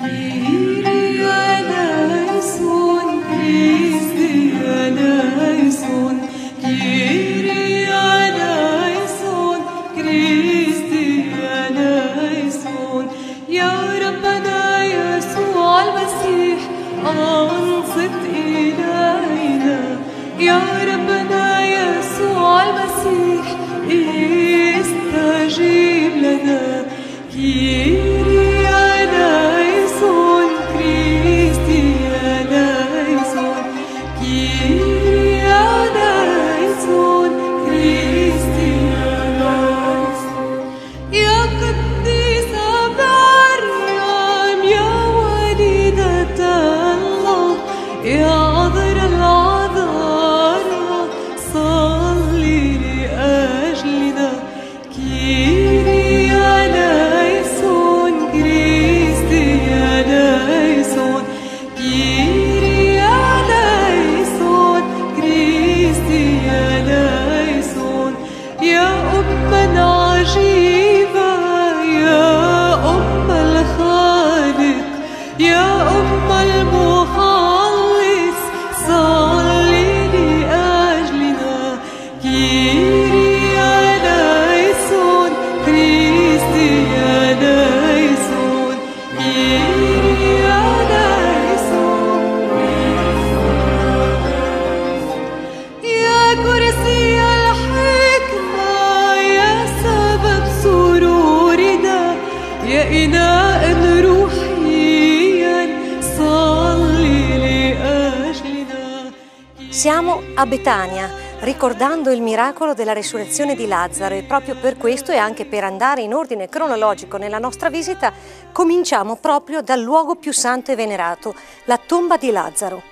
Siamo a Betania, ricordando il miracolo della risurrezione di Lazzaro, e proprio per questo e anche per andare in ordine cronologico nella nostra visita cominciamo proprio dal luogo più santo e venerato, la tomba di Lazzaro.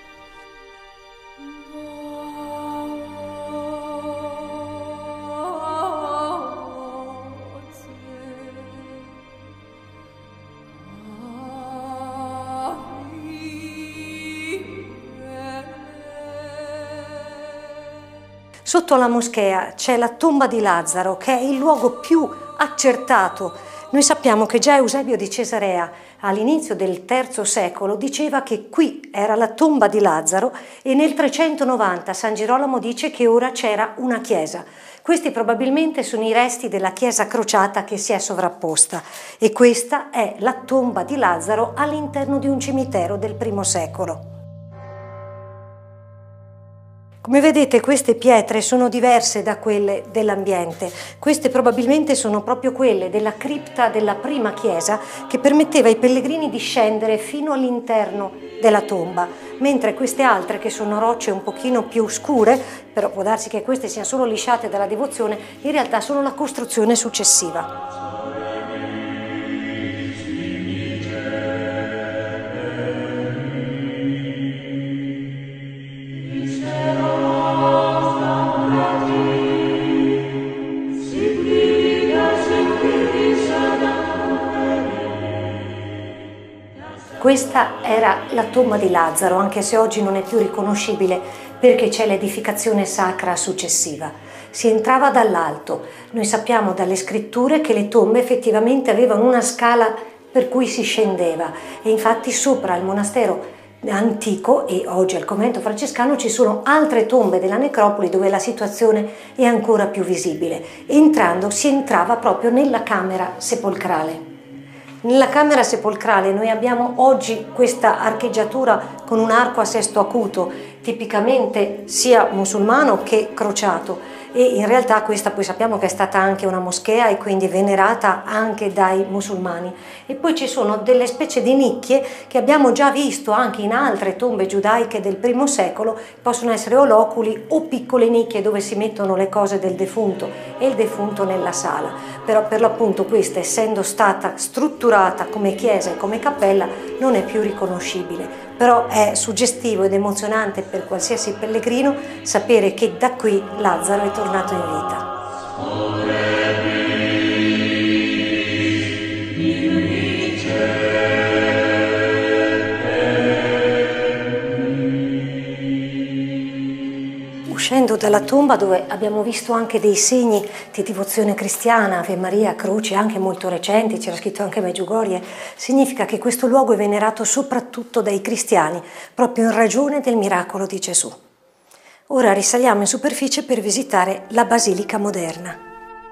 Sotto la moschea c'è la tomba di Lazzaro, che è il luogo più accertato. Noi sappiamo che già Eusebio di Cesarea, all'inizio del III secolo, diceva che qui era la tomba di Lazzaro, e nel 390 San Girolamo dice che ora c'era una chiesa. Questi probabilmente sono i resti della chiesa crociata che si è sovrapposta, e questa è la tomba di Lazzaro all'interno di un cimitero del I secolo. Come vedete, queste pietre sono diverse da quelle dell'ambiente. Queste probabilmente sono proprio quelle della cripta della prima chiesa, che permetteva ai pellegrini di scendere fino all'interno della tomba, mentre queste altre, che sono rocce un pochino più scure, però può darsi che queste siano solo lisciate dalla devozione, in realtà sono la costruzione successiva. Questa era la tomba di Lazzaro, anche se oggi non è più riconoscibile perché c'è l'edificazione sacra successiva. Si entrava dall'alto. Noi sappiamo dalle scritture che le tombe effettivamente avevano una scala per cui si scendeva, e infatti sopra il monastero antico e oggi al convento francescano ci sono altre tombe della necropoli dove la situazione è ancora più visibile. Entrando si entrava proprio nella camera sepolcrale. Nella camera sepolcrale noi abbiamo oggi questa archeggiatura con un arco a sesto acuto, tipicamente sia musulmano che crociato, e in realtà questa poi sappiamo che è stata anche una moschea e quindi venerata anche dai musulmani. E poi ci sono delle specie di nicchie che abbiamo già visto anche in altre tombe giudaiche del I secolo, possono essere o loculi o piccole nicchie dove si mettono le cose del defunto e il defunto nella sala. Però per l'appunto questa, essendo stata strutturata come chiesa e come cappella, non è più riconoscibile. Però è suggestivo ed emozionante per qualsiasi pellegrino sapere che da qui Lazzaro è tornato in vita. Uscendo dalla tomba, dove abbiamo visto anche dei segni di devozione cristiana, Ave Maria, croci anche molto recenti, c'era scritto anche Medjugorje, significa che questo luogo è venerato soprattutto dai cristiani, proprio in ragione del miracolo di Gesù. Ora risaliamo in superficie per visitare la basilica moderna.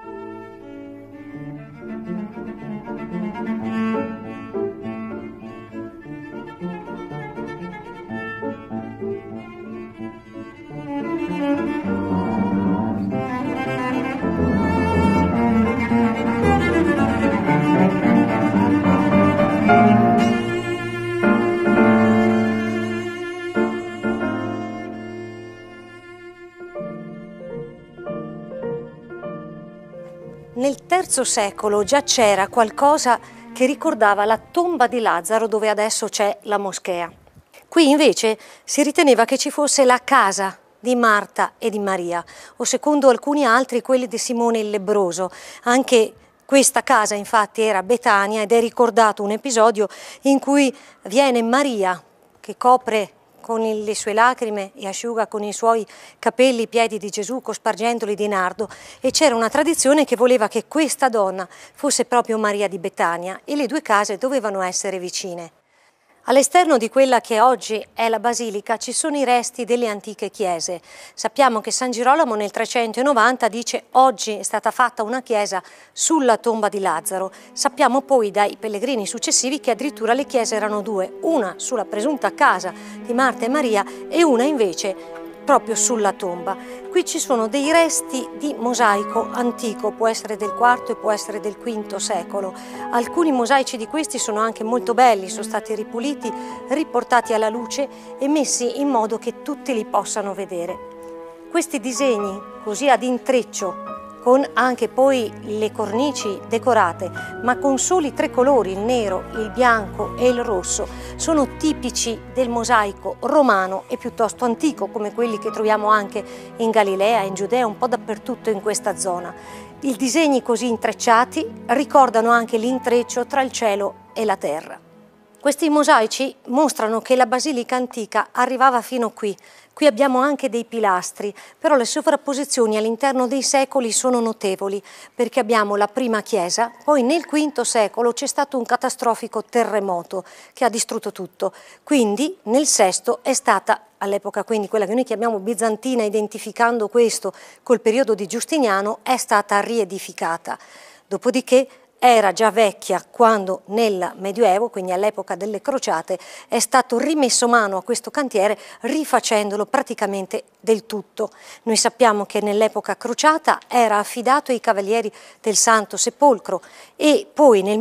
Nel III secolo già c'era qualcosa che ricordava la tomba di Lazzaro, dove adesso c'è la moschea. Qui invece si riteneva che ci fosse la casa di Marta e di Maria, o secondo alcuni altri quelli di Simone il Lebbroso. Anche questa casa infatti era Betania, ed è ricordato un episodio in cui viene Maria che copre con le sue lacrime e asciuga con i suoi capelli i piedi di Gesù, cospargendoli di nardo, e c'era una tradizione che voleva che questa donna fosse proprio Maria di Betania, e le due case dovevano essere vicine. All'esterno di quella che oggi è la basilica ci sono i resti delle antiche chiese. Sappiamo che San Girolamo nel 390 dice: oggi è stata fatta una chiesa sulla tomba di Lazzaro. Sappiamo poi dai pellegrini successivi che addirittura le chiese erano due, una sulla presunta casa di Marta e Maria e una invece proprio sulla tomba. Qui ci sono dei resti di mosaico antico, può essere del IV e può essere del V secolo. Alcuni mosaici di questi sono anche molto belli, sono stati ripuliti, riportati alla luce e messi in modo che tutti li possano vedere. Questi disegni, così ad intreccio, con anche poi le cornici decorate, ma con soli tre colori, il nero, il bianco e il rosso, sono tipici del mosaico romano e piuttosto antico, come quelli che troviamo anche in Galilea, in Giudea, un po' dappertutto in questa zona. I disegni così intrecciati ricordano anche l'intreccio tra il cielo e la terra. Questi mosaici mostrano che la basilica antica arrivava fino qui. Qui abbiamo anche dei pilastri, però le sovrapposizioni all'interno dei secoli sono notevoli, perché abbiamo la prima chiesa, poi nel V secolo c'è stato un catastrofico terremoto che ha distrutto tutto. Quindi nel VI è stata, all'epoca quindi quella che noi chiamiamo bizantina, identificando questo col periodo di Giustiniano, è stata riedificata. Dopodiché era già vecchia quando nel Medioevo, quindi all'epoca delle crociate, è stato rimesso mano a questo cantiere rifacendolo praticamente del tutto. Noi sappiamo che nell'epoca crociata era affidato ai cavalieri del Santo Sepolcro e poi nel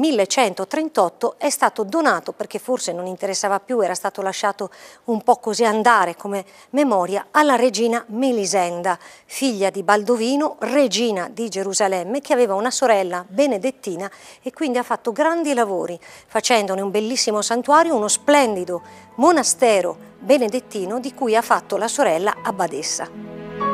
1138 è stato donato, perché forse non interessava più, era stato lasciato un po' così andare come memoria, alla regina Melisenda, figlia di Baldovino, regina di Gerusalemme, che aveva una sorella benedettina e quindi ha fatto grandi lavori, facendone un bellissimo santuario, uno splendido monastero benedettino di cui ha fatto la sorella abbadessa.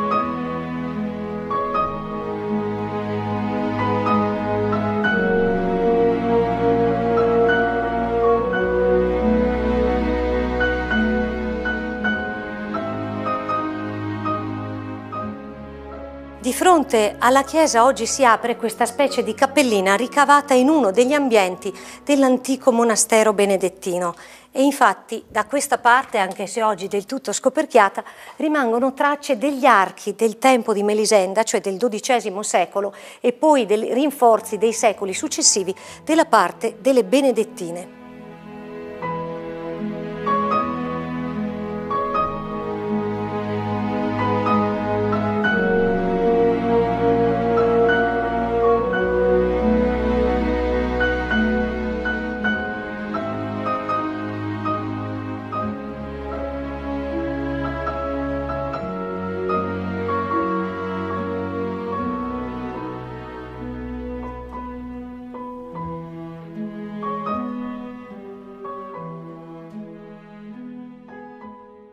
Di fronte alla chiesa oggi si apre questa specie di cappellina ricavata in uno degli ambienti dell'antico monastero benedettino. E infatti da questa parte, anche se oggi del tutto scoperchiata, rimangono tracce degli archi del tempo di Melisenda, cioè del XII secolo, e poi dei rinforzi dei secoli successivi della parte delle benedettine.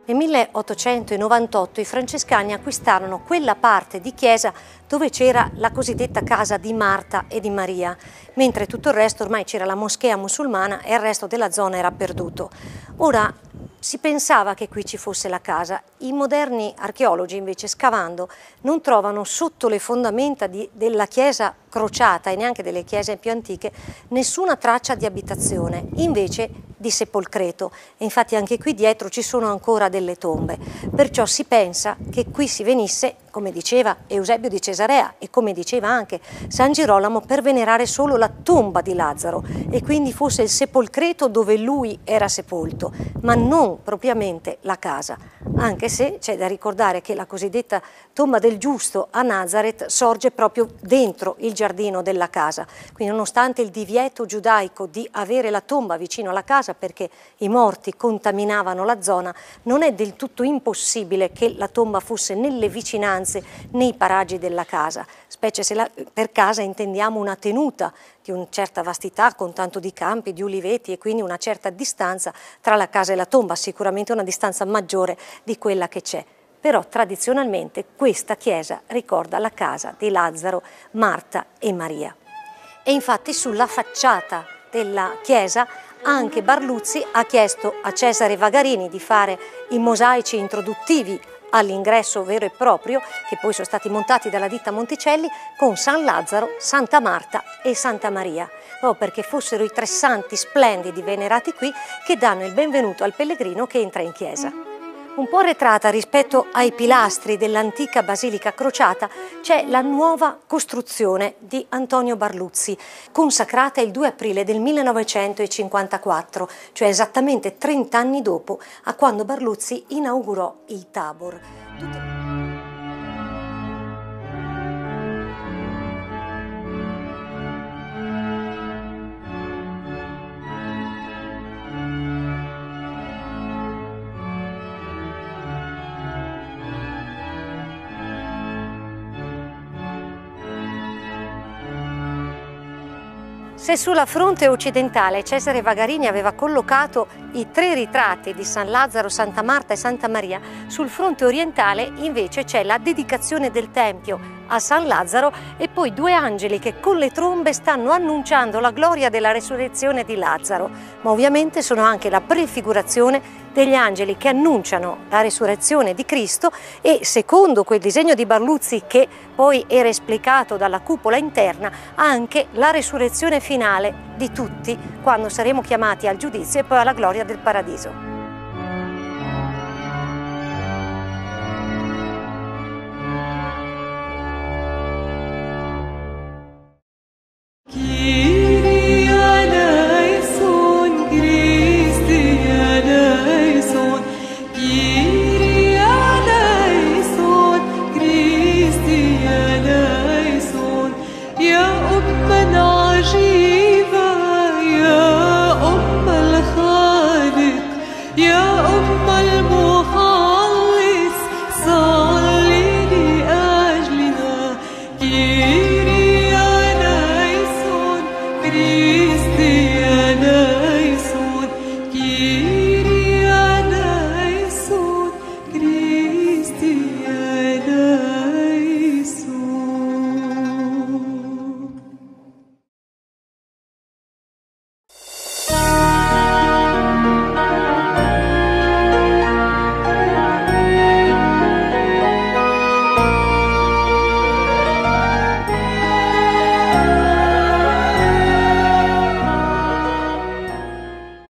Nel 1898 i francescani acquistarono quella parte di chiesa dove c'era la cosiddetta casa di Marta e di Maria, mentre tutto il resto ormai c'era la moschea musulmana e il resto della zona era perduto. Ora si pensava che qui ci fosse la casa. I moderni archeologi invece, scavando, non trovano sotto le fondamenta della chiesa crociata e neanche delle chiese più antiche nessuna traccia di abitazione, invece di sepolcreto. E infatti anche qui dietro ci sono ancora delle tombe. Perciò si pensa che qui si venisse, come diceva Eusebio di Cesarea e come diceva anche San Girolamo, per venerare solo la tomba di Lazzaro e quindi fosse il sepolcreto dove lui era sepolto, ma non propriamente la casa. Anche se c'è da ricordare che la cosiddetta tomba del giusto a Nazareth sorge proprio dentro il giardino della casa. Quindi nonostante il divieto giudaico di avere la tomba vicino alla casa perché i morti contaminavano la zona, non è del tutto impossibile che la tomba fosse nelle vicinanze, nei paraggi della casa, specie se per casa intendiamo una tenuta di una certa vastità con tanto di campi, di uliveti e quindi una certa distanza tra la casa e la tomba, sicuramente una distanza maggiore di quella che c'è. Però tradizionalmente questa chiesa ricorda la casa di Lazzaro, Marta e Maria. E infatti sulla facciata della chiesa anche Barluzzi ha chiesto a Cesare Vagarini di fare i mosaici introduttivi all'ingresso vero e proprio, che poi sono stati montati dalla ditta Monticelli, con San Lazzaro, Santa Marta e Santa Maria, proprio perché fossero i tre santi splendidi venerati qui che danno il benvenuto al pellegrino che entra in chiesa. Un po' arretrata rispetto ai pilastri dell'antica basilica crociata c'è la nuova costruzione di Antonio Barluzzi, consacrata il 2 aprile del 1954, cioè esattamente 30 anni dopo a quando Barluzzi inaugurò il Tabor. Se sulla fronte occidentale Cesare Vagarini aveva collocato i tre ritratti di San Lazzaro, Santa Marta e Santa Maria, sul fronte orientale invece c'è la dedicazione del Tempio a San Lazzaro e poi due angeli che con le trombe stanno annunciando la gloria della resurrezione di Lazzaro, ma ovviamente sono anche la prefigurazione degli angeli che annunciano la resurrezione di Cristo e, secondo quel disegno di Barluzzi che poi era esplicato dalla cupola interna, anche la resurrezione finale di tutti quando saremo chiamati al giudizio e poi alla gloria del paradiso.